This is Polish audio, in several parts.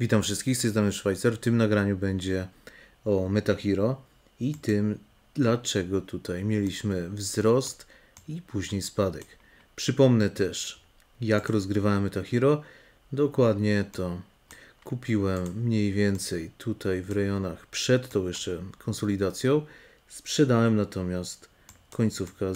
Witam wszystkich, z tej strony Szwajcar. W tym nagraniu będzie o MetaHero i tym, dlaczego tutaj mieliśmy wzrost i później spadek. Przypomnę też, jak rozgrywałem MetaHero. Dokładnie to kupiłem mniej więcej tutaj w rejonach przed tą jeszcze konsolidacją. Sprzedałem natomiast końcówka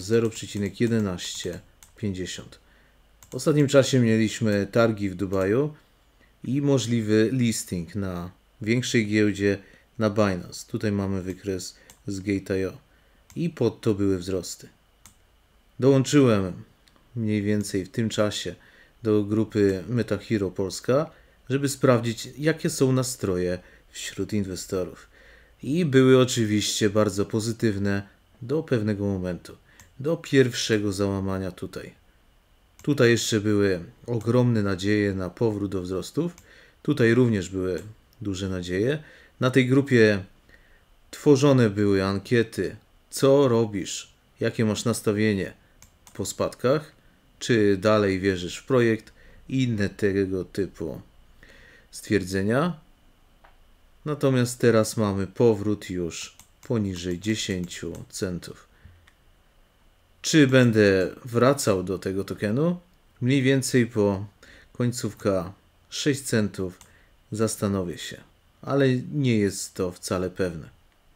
0,1150. W ostatnim czasie mieliśmy targi w Dubaju i możliwy listing na większej giełdzie na Binance. Tutaj mamy wykres z Gate.io i pod to były wzrosty. Dołączyłem mniej więcej w tym czasie do grupy MetaHero Polska, żeby sprawdzić, jakie są nastroje wśród inwestorów. I były oczywiście bardzo pozytywne do pewnego momentu, do pierwszego załamania tutaj. Tutaj jeszcze były ogromne nadzieje na powrót do wzrostów. Tutaj również były duże nadzieje. Na tej grupie tworzone były ankiety. Co robisz? Jakie masz nastawienie po spadkach? Czy dalej wierzysz w projekt? I inne tego typu stwierdzenia. Natomiast teraz mamy powrót już poniżej 10 centów. Czy będę wracał do tego tokenu? Mniej więcej po końcówka 6 centów zastanowię się, ale nie jest to wcale pewne.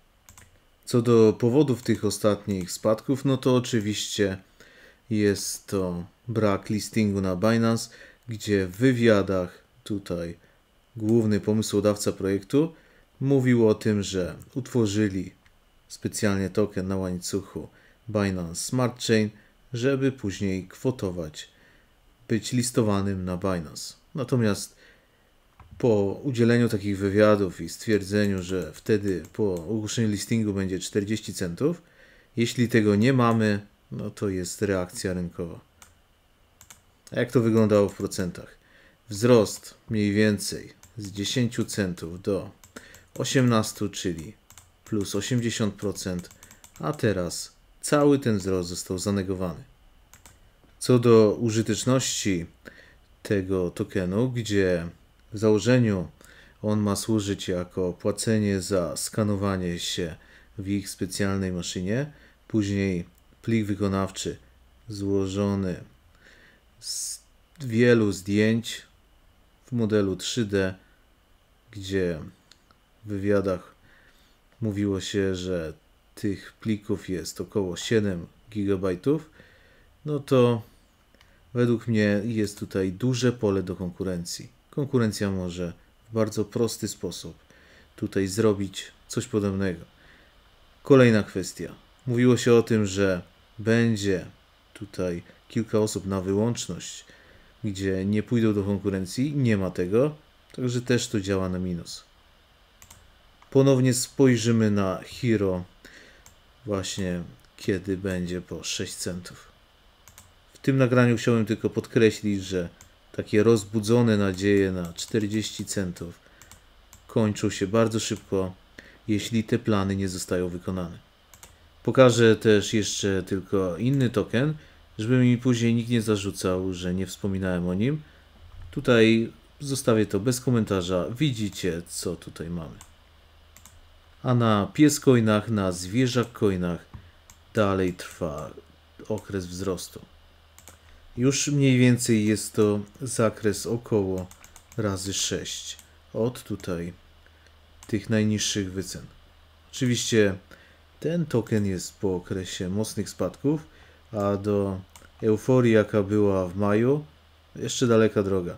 Co do powodów tych ostatnich spadków, no to oczywiście jest to brak listingu na Binance, gdzie w wywiadach tutaj główny pomysłodawca projektu mówił o tym, że utworzyli specjalnie token na łańcuchu Binance Smart Chain, żeby później kwotować, być listowanym na Binance. Natomiast po udzieleniu takich wywiadów i stwierdzeniu, że wtedy po ogłoszeniu listingu będzie 40 centów, jeśli tego nie mamy, no to jest reakcja rynkowa. A jak to wyglądało w procentach? Wzrost mniej więcej z 10 centów do 18, czyli plus 80%, a teraz cały ten wzrost został zanegowany. Co do użyteczności tego tokenu, gdzie w założeniu on ma służyć jako płacenie za skanowanie się w ich specjalnej maszynie, później plik wykonawczy złożony z wielu zdjęć w modelu 3D, gdzie w wywiadach mówiło się, że tych plików jest około 7 GB, no to według mnie jest tutaj duże pole do konkurencji. Konkurencja może w bardzo prosty sposób tutaj zrobić coś podobnego. Kolejna kwestia. Mówiło się o tym, że będzie tutaj kilka osób na wyłączność, gdzie nie pójdą do konkurencji. Nie ma tego, także też to działa na minus. Ponownie spojrzymy na Hero właśnie kiedy będzie po 6 centów. W tym nagraniu chciałem tylko podkreślić, że takie rozbudzone nadzieje na 40 centów kończą się bardzo szybko, jeśli te plany nie zostają wykonane. Pokażę też jeszcze tylko inny token, żeby mi później nikt nie zarzucał, że nie wspominałem o nim. Tutaj zostawię to bez komentarza. Widzicie, co tutaj mamy. A na piescoinach, na zwierzak coinach dalej trwa okres wzrostu. Już mniej więcej jest to zakres około razy 6 od tutaj tych najniższych wycen. Oczywiście ten token jest po okresie mocnych spadków, a do euforii, jaka była w maju, jeszcze daleka droga.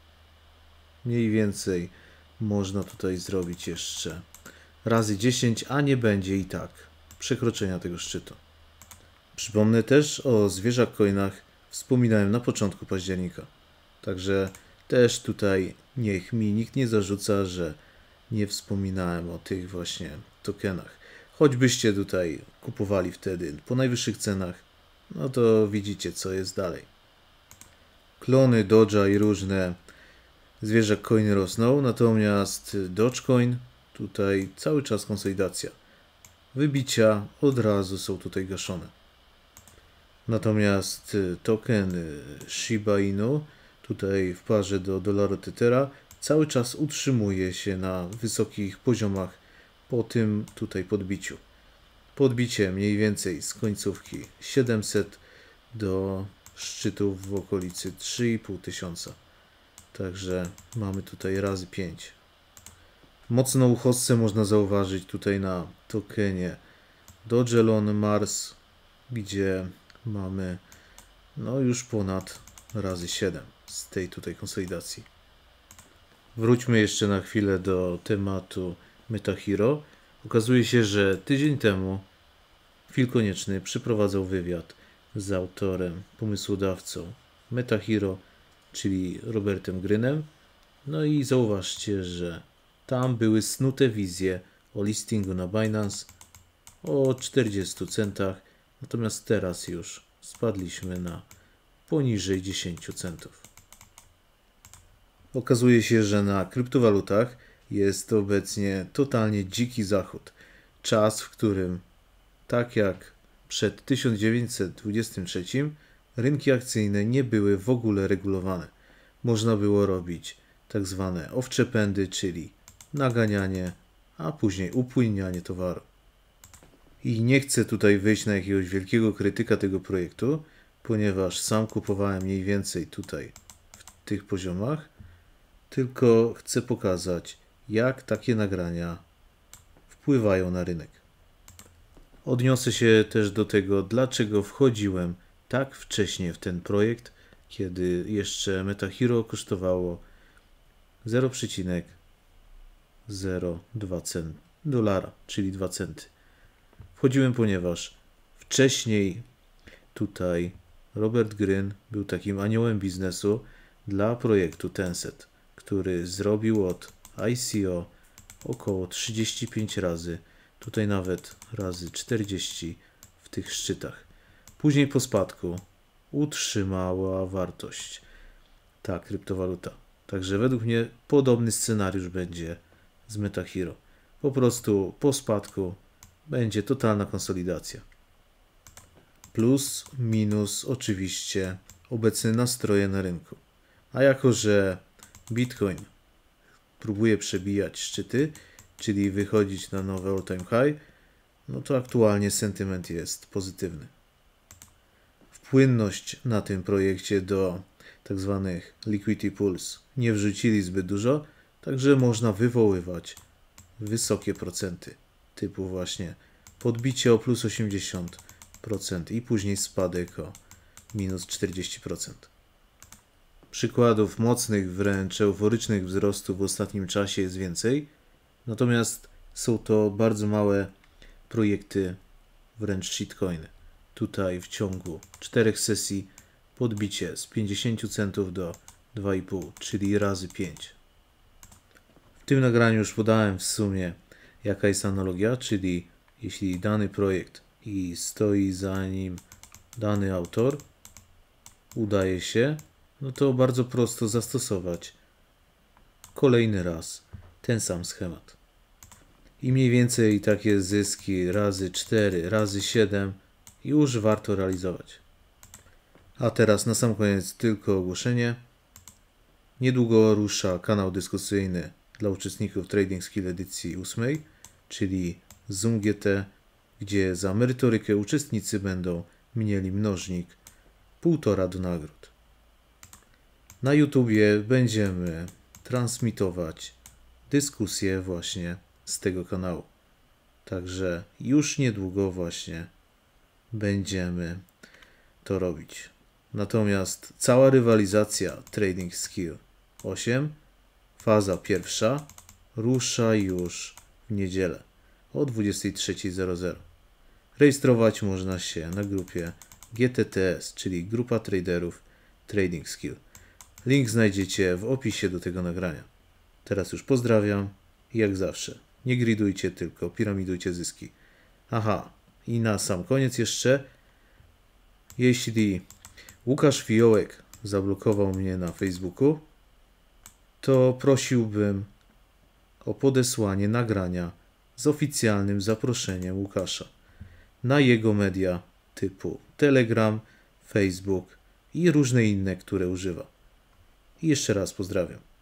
Mniej więcej można tutaj zrobić jeszcze razy 10, a nie będzie i tak przekroczenia tego szczytu. Przypomnę też o zwierzak coinach, wspominałem na początku października. Także też tutaj niech mi nikt nie zarzuca, że nie wspominałem o tych właśnie tokenach. Choćbyście tutaj kupowali wtedy po najwyższych cenach, no to widzicie, co jest dalej. Klony Doge'a i różne zwierzak coiny rosną, natomiast Dogecoin tutaj cały czas konsolidacja. Wybicia od razu są tutaj gaszone. Natomiast token Shiba Inu tutaj w parze do dolara Tethera cały czas utrzymuje się na wysokich poziomach po tym tutaj podbiciu. Podbicie mniej więcej z końcówki 700 do szczytów w okolicy 3500. Także mamy tutaj razy 5. Mocną hossę można zauważyć tutaj na tokenie Dogelon Mars, gdzie mamy już ponad razy 7 z tej tutaj konsolidacji. Wróćmy jeszcze na chwilę do tematu MetaHero. Okazuje się, że tydzień temu Phil Konieczny przeprowadzał wywiad z autorem, pomysłodawcą MetaHero, czyli Robertem Grynem. No i zauważcie, że tam były snute wizje o listingu na Binance o 40 centach, natomiast teraz już spadliśmy na poniżej 10 centów. Okazuje się, że na kryptowalutach jest to obecnie totalnie dziki zachód. Czas, w którym, tak jak przed 1923, rynki akcyjne nie były w ogóle regulowane. Można było robić tak zwane owcze pędy, czyli naganianie, a później upłynianie towaru. I nie chcę tutaj wyjść na jakiegoś wielkiego krytyka tego projektu, ponieważ sam kupowałem mniej więcej tutaj w tych poziomach, tylko chcę pokazać, jak takie nagrania wpływają na rynek. Odniosę się też do tego, dlaczego wchodziłem tak wcześnie w ten projekt, kiedy jeszcze MetaHero kosztowało 0,02 dolara, czyli 2 centy. Wchodziłem, ponieważ wcześniej tutaj Robert Gryn był takim aniołem biznesu dla projektu Tencent, który zrobił od ICO około 35 razy, tutaj nawet razy 40 w tych szczytach. Później po spadku utrzymała wartość ta kryptowaluta. Także według mnie podobny scenariusz będzie z MetaHero. Po prostu po spadku będzie totalna konsolidacja. Plus, minus oczywiście obecne nastroje na rynku. A jako że Bitcoin próbuje przebijać szczyty, czyli wychodzić na nowe all-time high, no to aktualnie sentyment jest pozytywny. Wpłynność na tym projekcie do tak zwanych liquidity pools nie wrzucili zbyt dużo, także można wywoływać wysokie procenty, typu właśnie podbicie o plus 80% i później spadek o minus 40%. Przykładów mocnych, wręcz euforycznych wzrostów w ostatnim czasie jest więcej, natomiast są to bardzo małe projekty, wręcz shitcoiny. Tutaj w ciągu 4 sesji podbicie z 50 centów do 2,5, czyli razy 5. W tym nagraniu już podałem w sumie jaka jest analogia, czyli jeśli dany projekt i stoi za nim dany autor, udaje się, no to bardzo prosto zastosować kolejny raz ten sam schemat. I mniej więcej takie zyski razy 4, razy 7 już warto realizować. A teraz na sam koniec tylko ogłoszenie. Niedługo rusza kanał dyskusyjny dla uczestników Trading Skill edycji 8, czyli Zoom GT, gdzie za merytorykę uczestnicy będą mieli mnożnik 1,5 do nagród. Na YouTubie będziemy transmitować dyskusje właśnie z tego kanału. Także już niedługo właśnie będziemy to robić. Natomiast cała rywalizacja Trading Skill 8, faza pierwsza, rusza już w niedzielę o 23:00. Rejestrować można się na grupie GTTS, czyli Grupa Traderów Trading Skill. Link znajdziecie w opisie do tego nagrania. Teraz już pozdrawiam i jak zawsze, nie gridujcie, tylko piramidujcie zyski. Aha, i na sam koniec jeszcze, jeśli Łukasz Fiołek zablokował mnie na Facebooku, to prosiłbym o podesłanie nagrania z oficjalnym zaproszeniem Łukasza na jego media typu Telegram, Facebook i różne inne, które używa. I jeszcze raz pozdrawiam.